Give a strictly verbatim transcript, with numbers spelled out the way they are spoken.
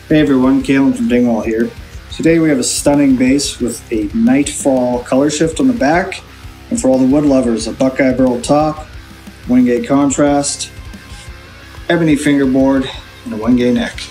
Hey everyone, Caleb from Dingwall here. Today we have a stunning bass with a Nightfall Colorshift on the back, and for all the wood lovers, a Buckeye Burl top, Wingate contrast, ebony fingerboard, and a Wingate neck.